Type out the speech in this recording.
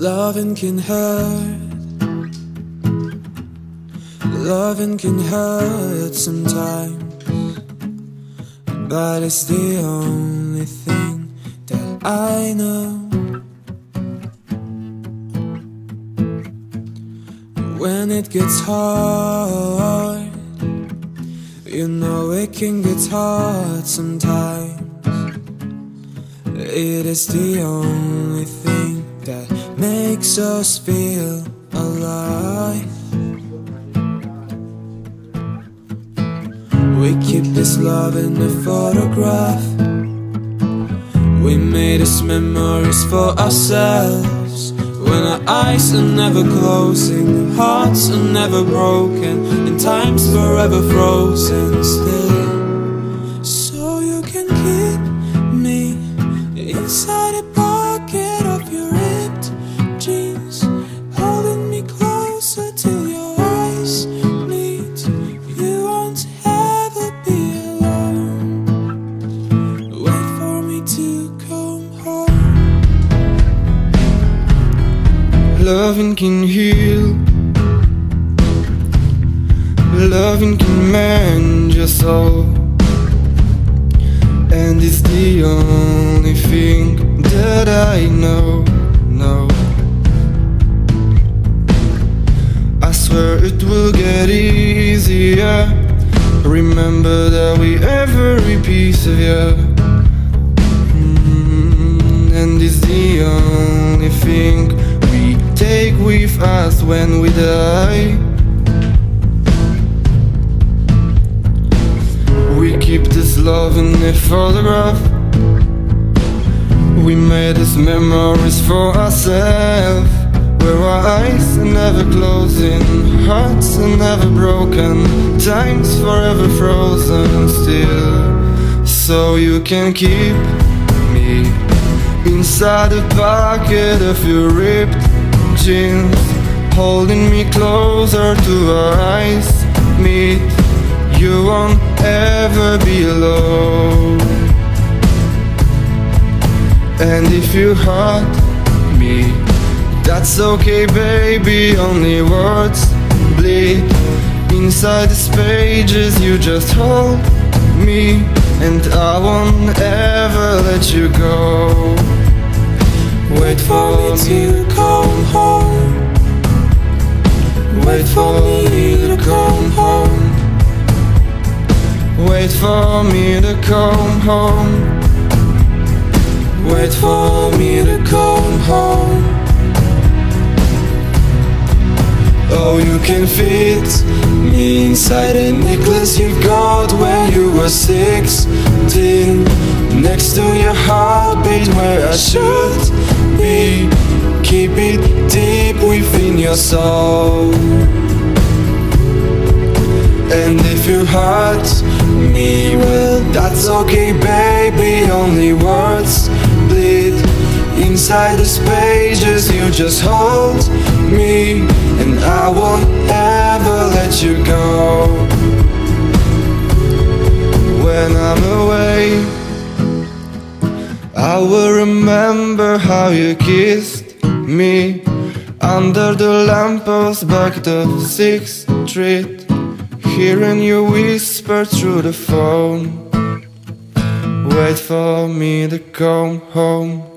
Loving can hurt. Loving can hurt sometimes, but it's the only thing that I know. When it gets hard, you know it can get hard sometimes. It is the only thing that makes us feel alive. We keep this love in a photograph. We made us memories for ourselves. When our eyes are never closing, hearts are never broken, and time's forever frozen still. So you can keep me inside a pocket of your ripped jeans, holding me closer till your eyes meet. You won't ever be alone. Wait for me to come home. Loving can heal. Loving can mend your soul, and it's the only thing that I know. I swear it will get easier. Remember that we every piece of you, and it's the only thing we take with us when we die. We keep this love in a photograph. We made these memories for ourselves, where our eyes are never closing, hearts are never broken, time's forever frozen still. So you can keep me inside the pocket of your ripped jeans, holding me closer to our eyes meet. You won't ever be alone. And if you hurt me, that's okay baby, only words bleed inside these pages. You just hold me, and I won't ever let you go. Wait for me to come home. Wait for me to come home. Wait for me to come home. Wait for me to come home. Oh, you can fit me inside a necklace you got when you were 16, next to your heartbeat where I should be. Keep it deep within your soul. And if you hurt me, well, that's okay baby, only words bleed inside these pages. You just hold me, and I won't ever let you go. When I'm away, I will remember how you kissed me under the lamppost back to 6th Street, hearing you whisper through the phone. Wait for me to come home.